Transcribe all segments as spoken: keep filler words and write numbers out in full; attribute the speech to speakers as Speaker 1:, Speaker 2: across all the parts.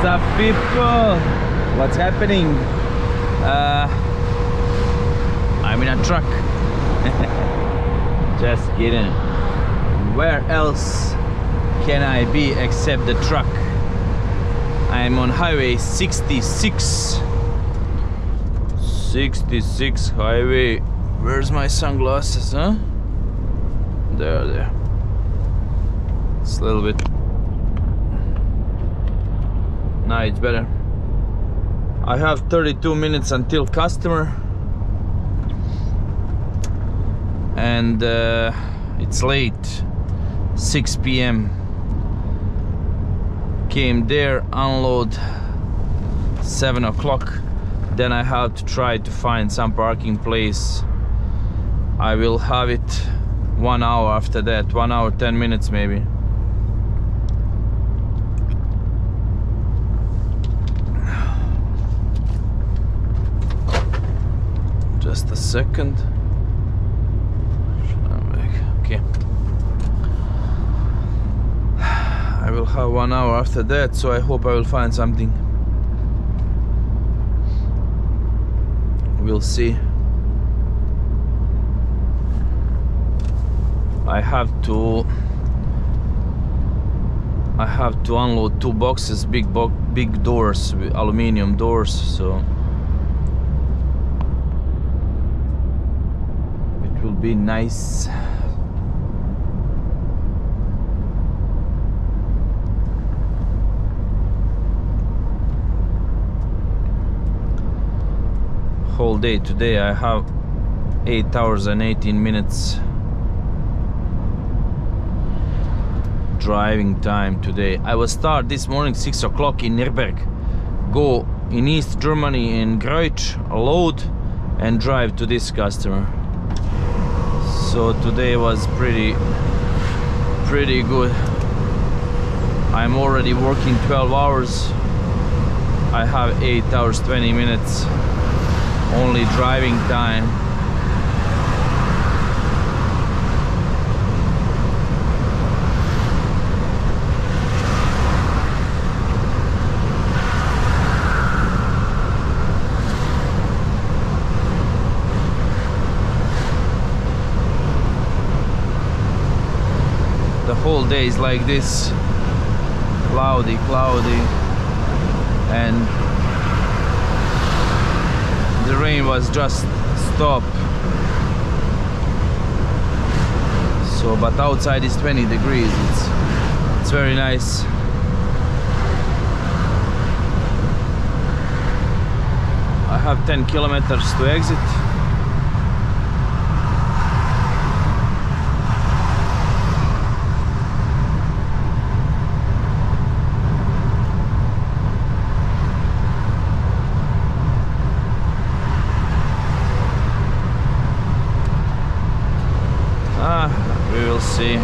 Speaker 1: What's up, people? What's happening? Uh, I'm in a truck. Just kidding. Where else can I be except the truck? I'm on highway sixty-six. sixty-six highway. Where's my sunglasses, huh? There, there. It's a little bit. Now it's better. I have thirty-two minutes until customer, and uh, it's late. six p m Came there, unload seven o'clock. Then I have to try to find some parking place. I will have it one hour after that, one hour ten minutes maybe. Just a second. Okay. I will have one hour after that, so I hope I will find something. We'll see. I have to I have to unload two boxes, big bo big doors, aluminum doors, so it will be nice. Whole day today I have eight hours and eighteen minutes driving time today. I will start this morning six o'clock in Nürnberg, go in East Germany in Greutsch, load and drive to this customer. So today was pretty pretty good. I'm already working twelve hours. I have eight hours twenty minutes only driving time. The whole day is like this, cloudy, cloudy, and the rain was just stopped. So, but outside is twenty degrees. It's it's very nice. I have ten kilometers to exit. We will see.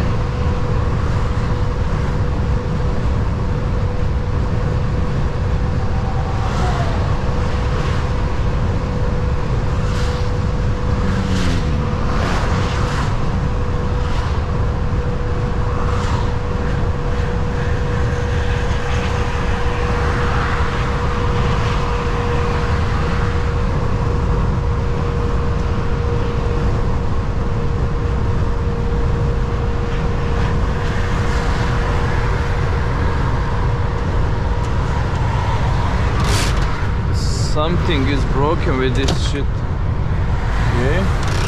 Speaker 1: Something is broken with this shit. Okay.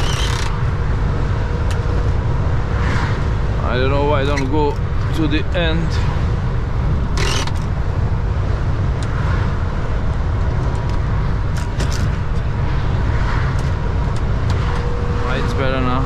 Speaker 1: I don't know why I don't go to the end. Right, it's better now.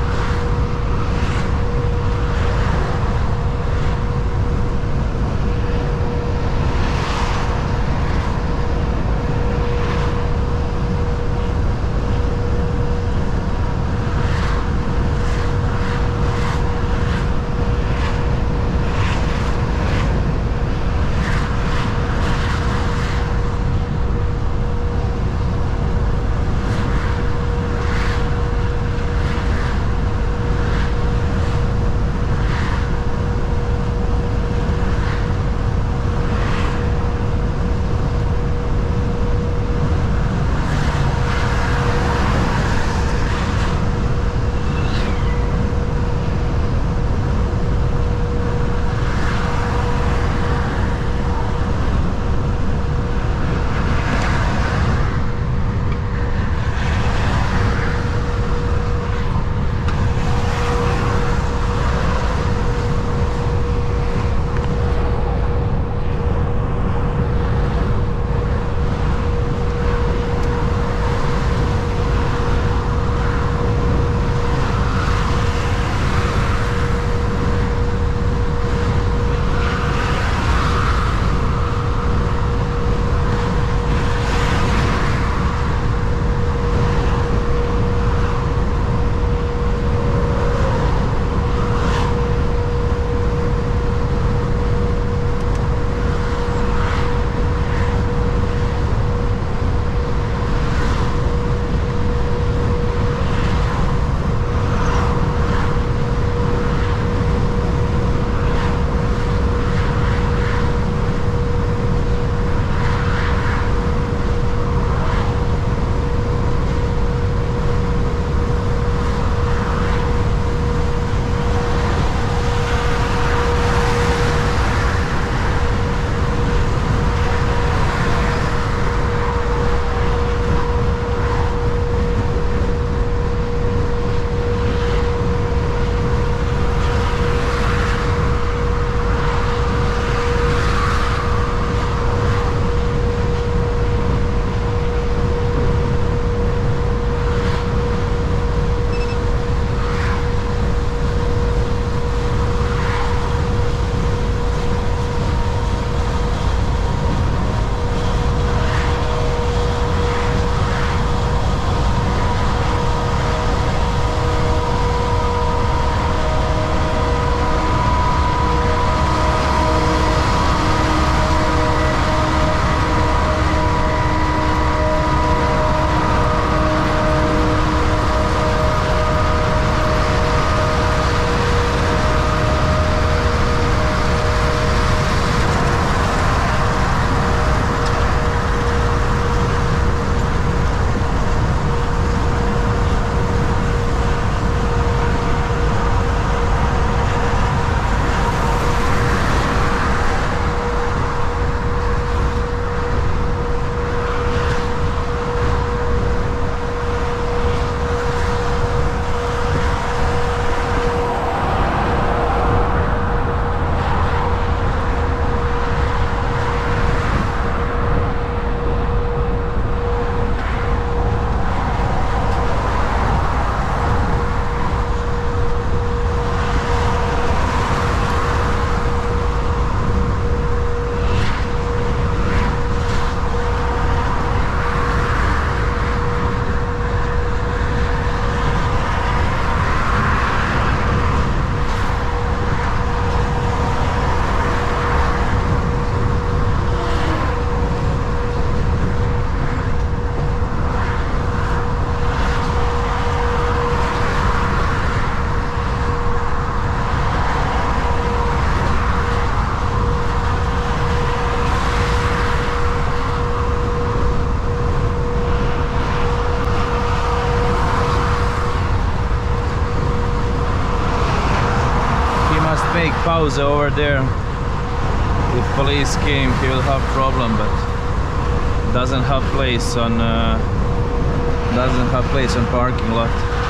Speaker 1: house over there. If police came, he will have problem, but doesn't have place on uh, doesn't have place on parking lot.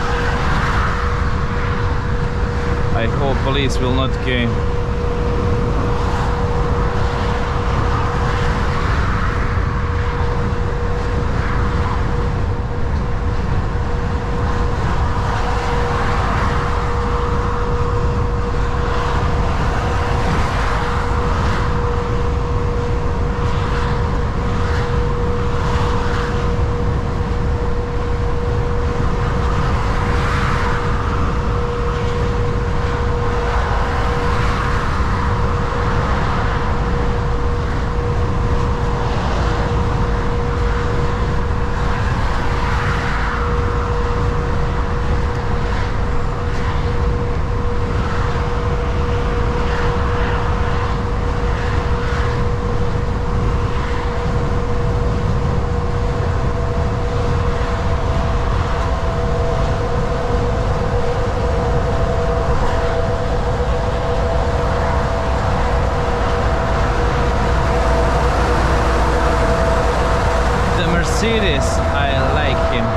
Speaker 1: I hope police will not came. Mercedes, I like him.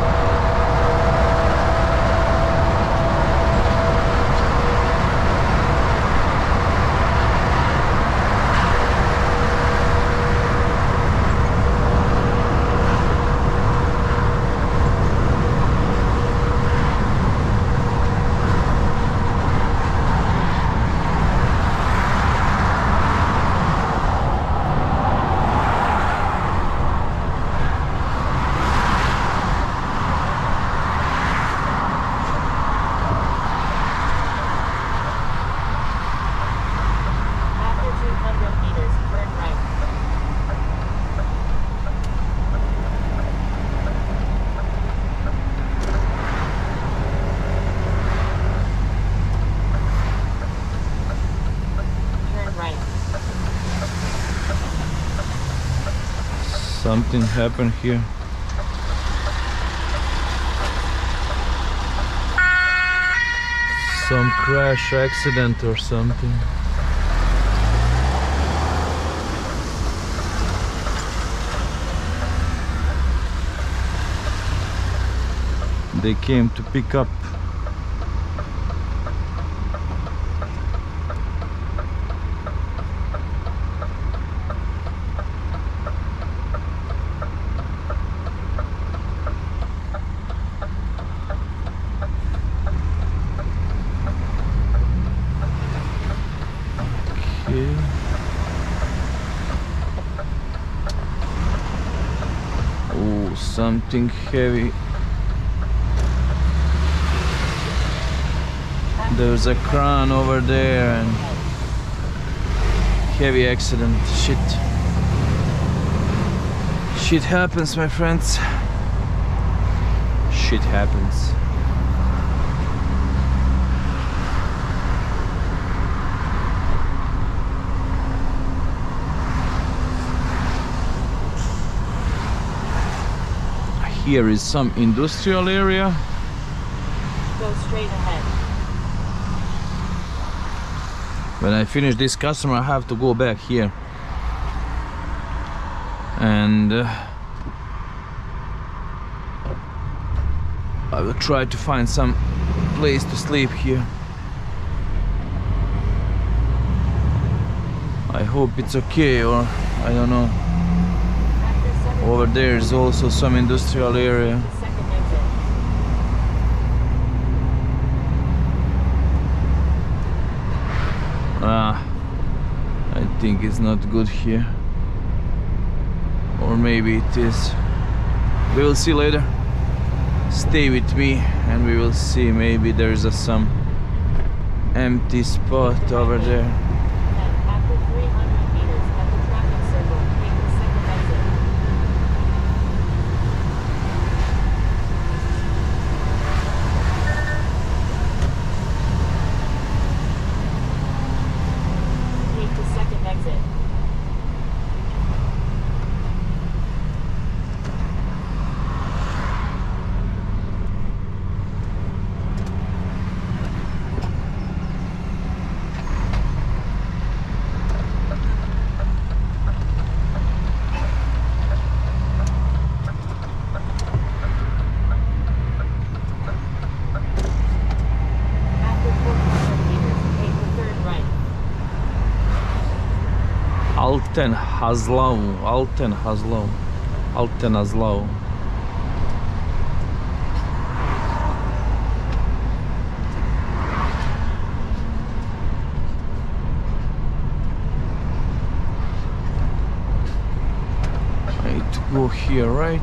Speaker 1: Something happened here. Some crash accident or something. They came to pick up. Oh, something heavy. There's a crane over there and heavy accident. Shit. Shit happens, my friends. Shit happens. Here is some industrial area.
Speaker 2: Go straight ahead.
Speaker 1: When I finish this customer, I have to go back here. And uh, I will try to find some place to sleep here. I hope it's okay, or I don't know. Over there is also some industrial area. Ah, I think it's not good here. Or maybe it is. We will see later. Stay with me and we will see. Maybe there's a some empty spot over there. Alten Haslau, Alten Haslau, Alten Haslau. I need to go here, right?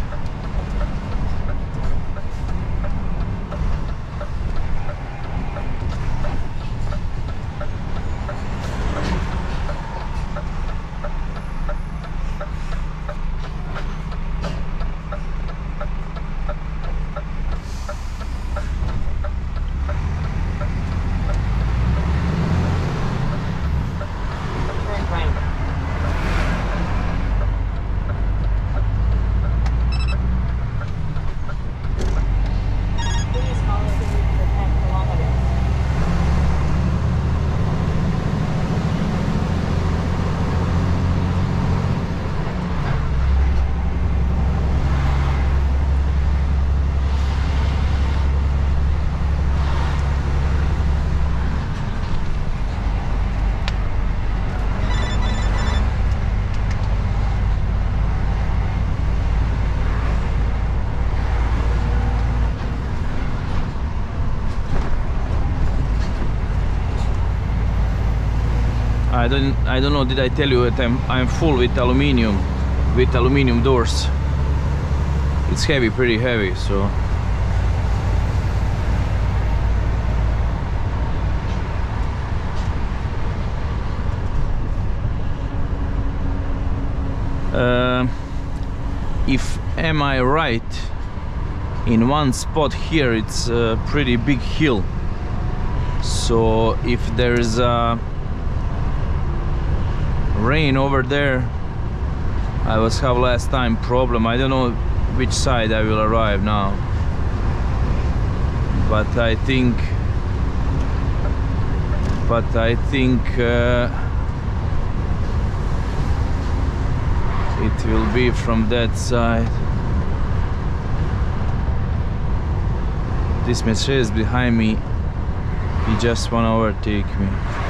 Speaker 2: Turn right. Please follow the route for ten kilometers.
Speaker 1: I don't I don't know, did I tell you that I'm I'm full with aluminium with aluminium doors. It's heavy, pretty heavy, so uh, if am I right, in one spot here it's a pretty big hill, so if there's a rain over there, I was have last time problem. I don't know which side I will arrive now, but I think but I think uh, it will be from that side. This Mercedes behind me, he just wanna overtake me.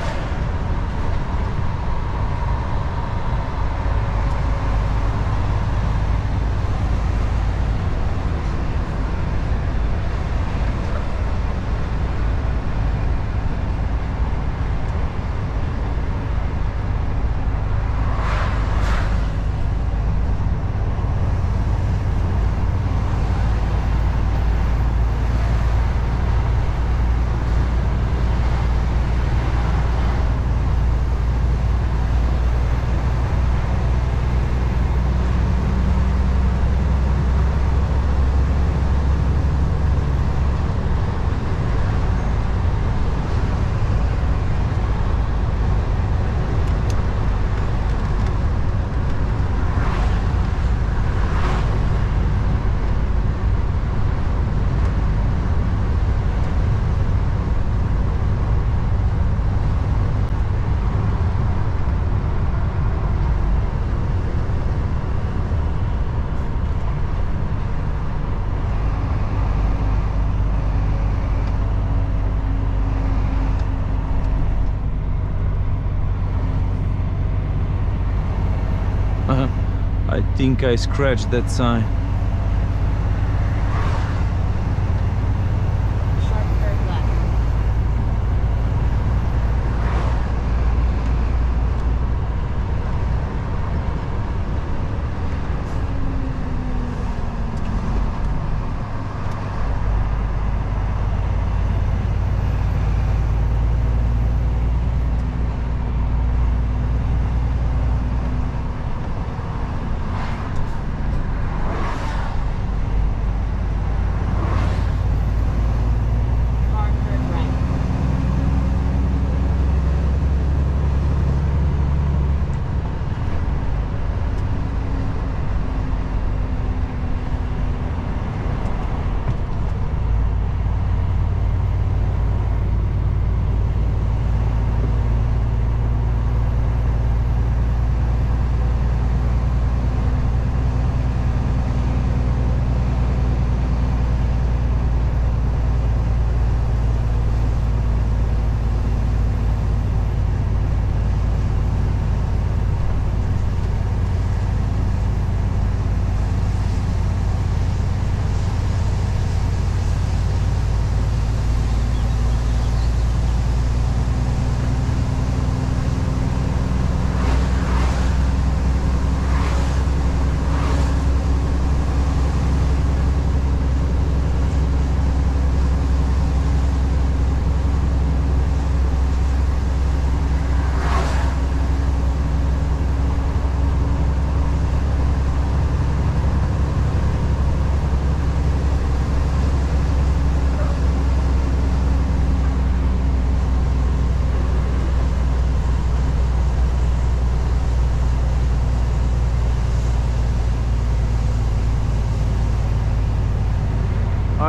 Speaker 1: I think I scratched that sign.
Speaker 2: Sharp curve left.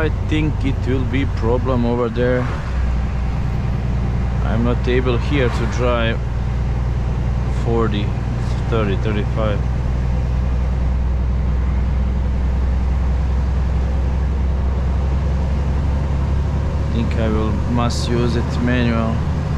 Speaker 1: I think it will be problem over there. I'm not able here to drive forty, thirty, thirty-five. I think I will must use it manual.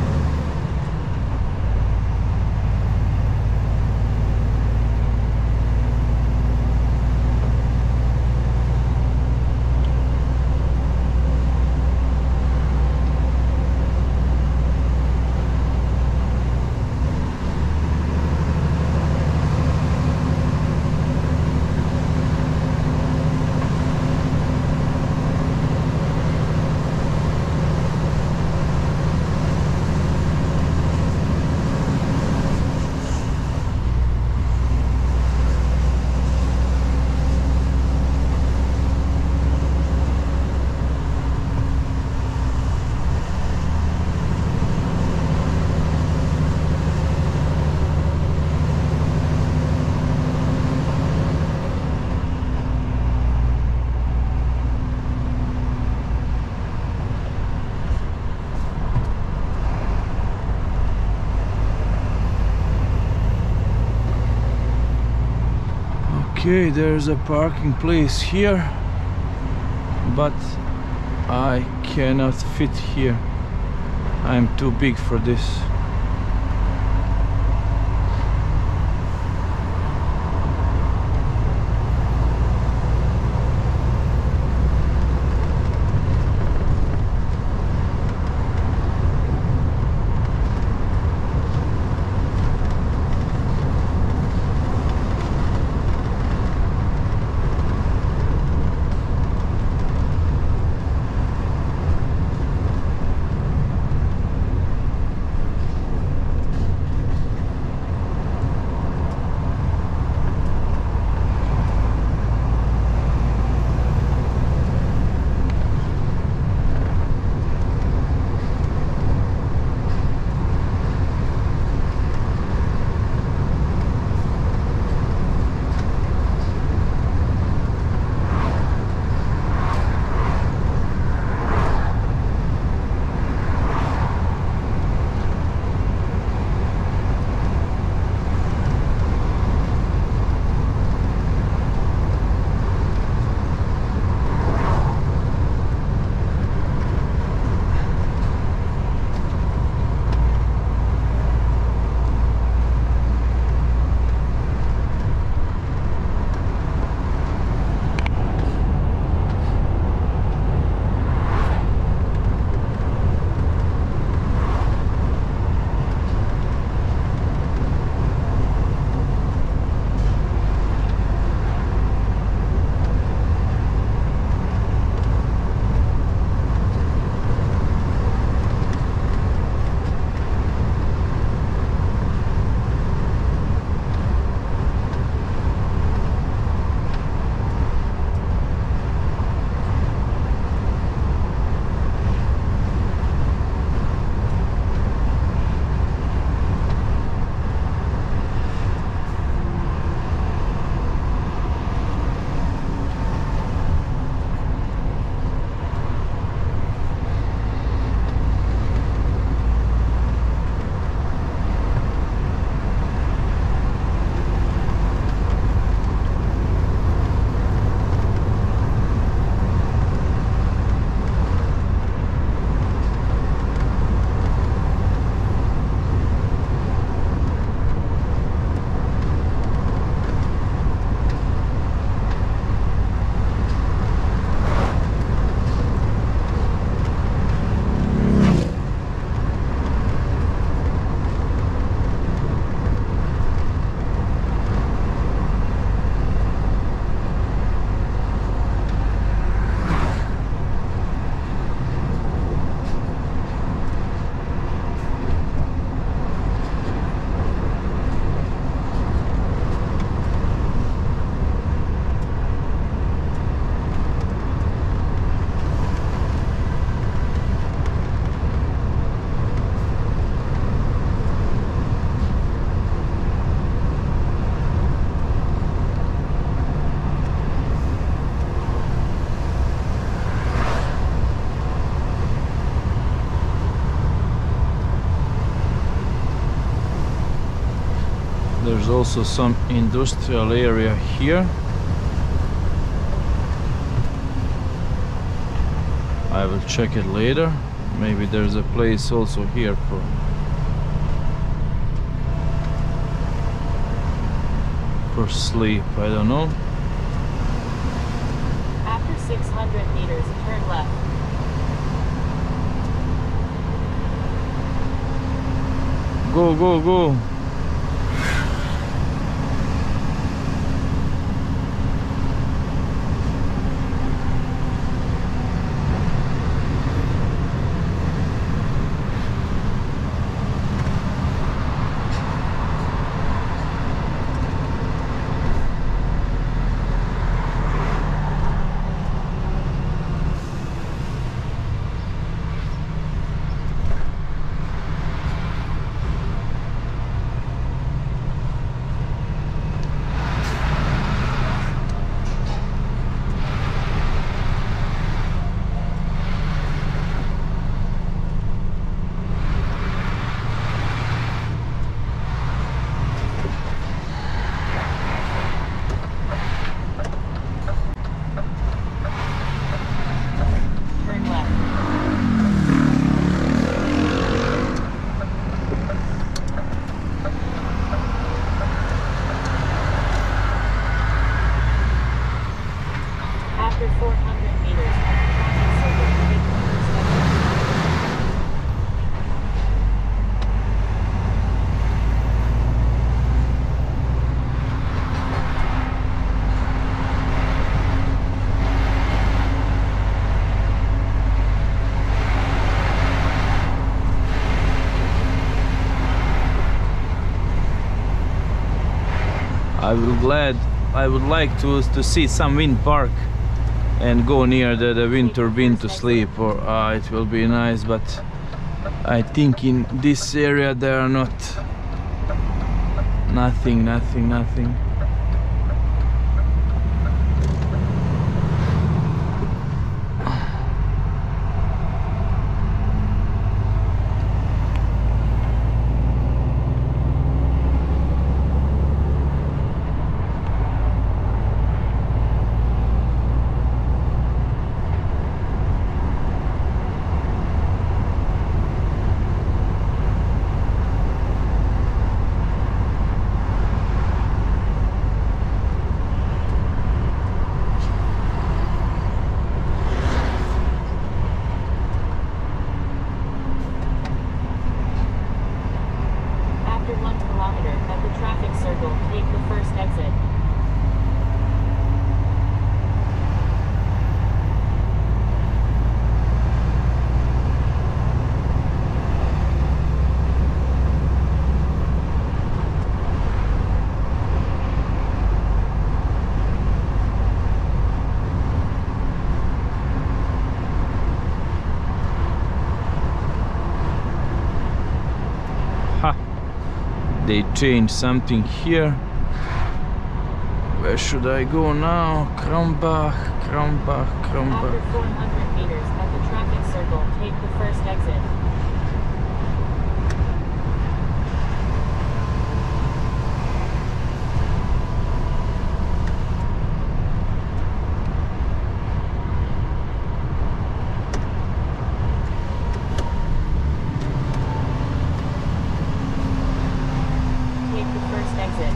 Speaker 1: Okay, there's a parking place here, but I cannot fit here. I'm too big for this. There's also some industrial area here. I will check it later. Maybe there's a place also here for for sleep. I don't know.
Speaker 2: After six hundred meters, turn left.
Speaker 1: Go, go, go.
Speaker 2: Turn left. After four hundred meters, at the traffic circle, take the first exit.
Speaker 1: I would glad I would like to to see some wind park and go near the, the wind turbine to sleep, or uh, it will be nice, but I think in this area there are not nothing nothing nothing.
Speaker 2: After one kilometer, at the traffic circle, take the first exit.
Speaker 1: Ha! They changed something here. Where should I go now? Krambach, Krambach,
Speaker 2: After
Speaker 1: Krambach.
Speaker 2: four hundred meters, at the traffic circle, take the first exit. Take the first exit.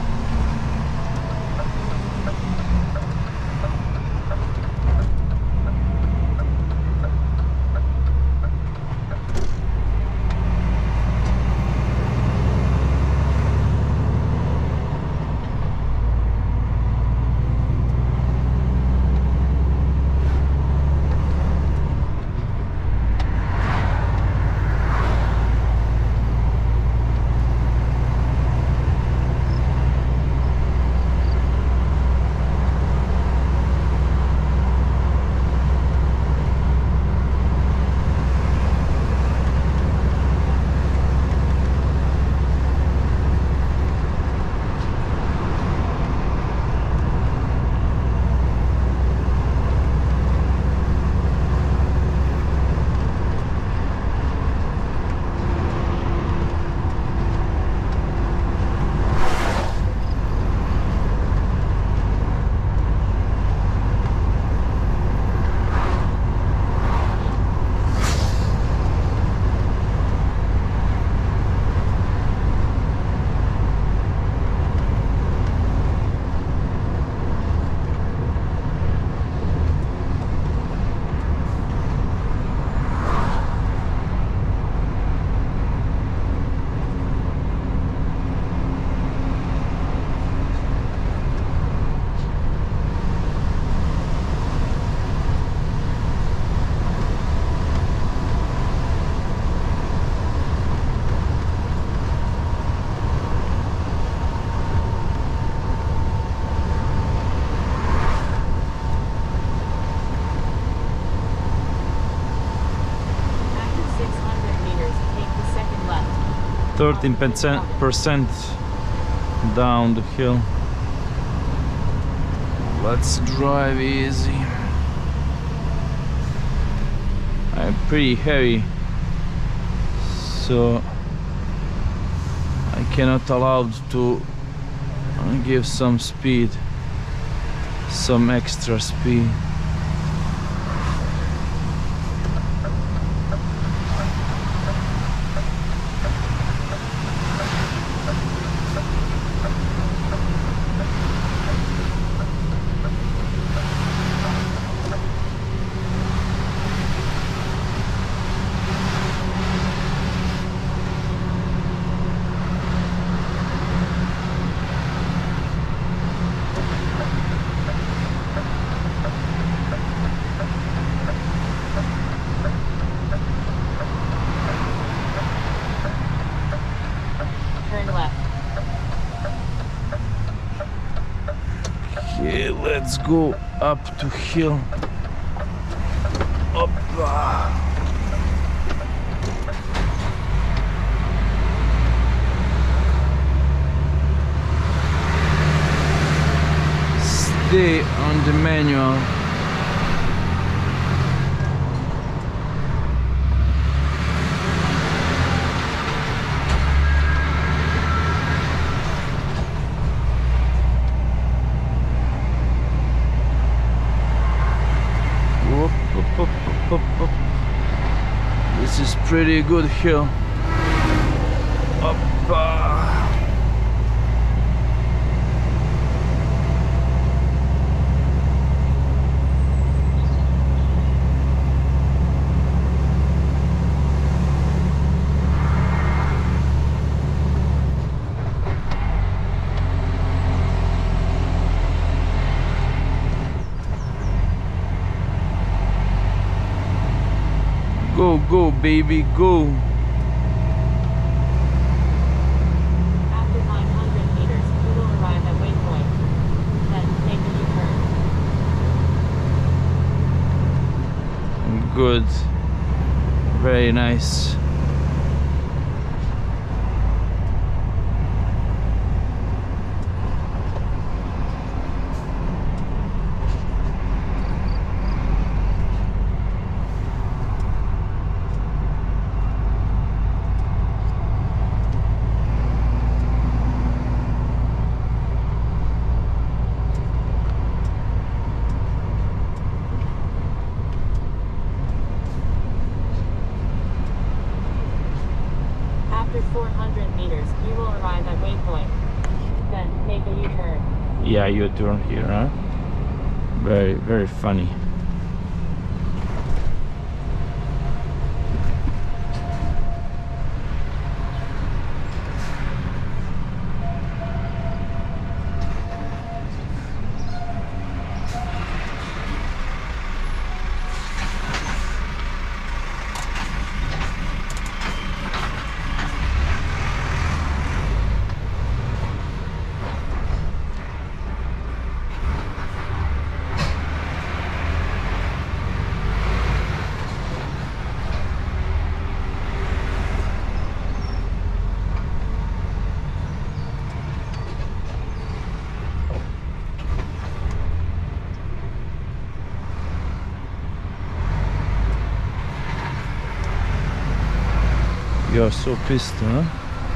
Speaker 1: thirteen percent down the hill. Let's drive easy. I'm pretty heavy, so I cannot allow to give some speed, some extra speed. Okay, let's go up to hill. Oppa. Stay on the manual. This is pretty good hill. Oppa. Go, go, baby, go.
Speaker 2: After nine hundred meters, you will arrive at waypoint. Then make a U-turn.
Speaker 1: Good. Very nice.
Speaker 2: After four hundred meters, you will arrive at waypoint. Then make a U-turn.
Speaker 1: Yeah, U-turn here, huh? Very, very funny. You're so pissed, huh?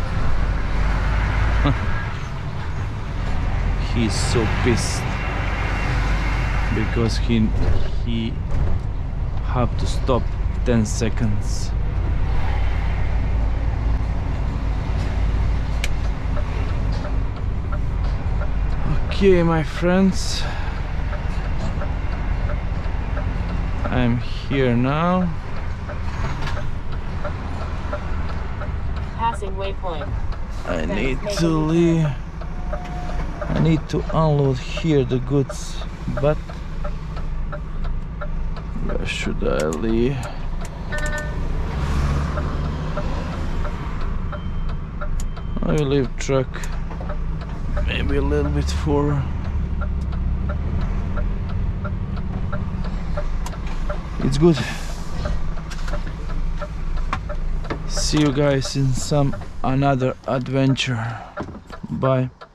Speaker 1: He's so pissed because he he have to stop ten seconds. Okay, my friends, I'm here now.
Speaker 2: Passing waypoint.
Speaker 1: I need to leave. I need to unload here the goods, but where should I leave? I will leave truck maybe a little bit forward. It's good. See you guys in some another adventure. Bye.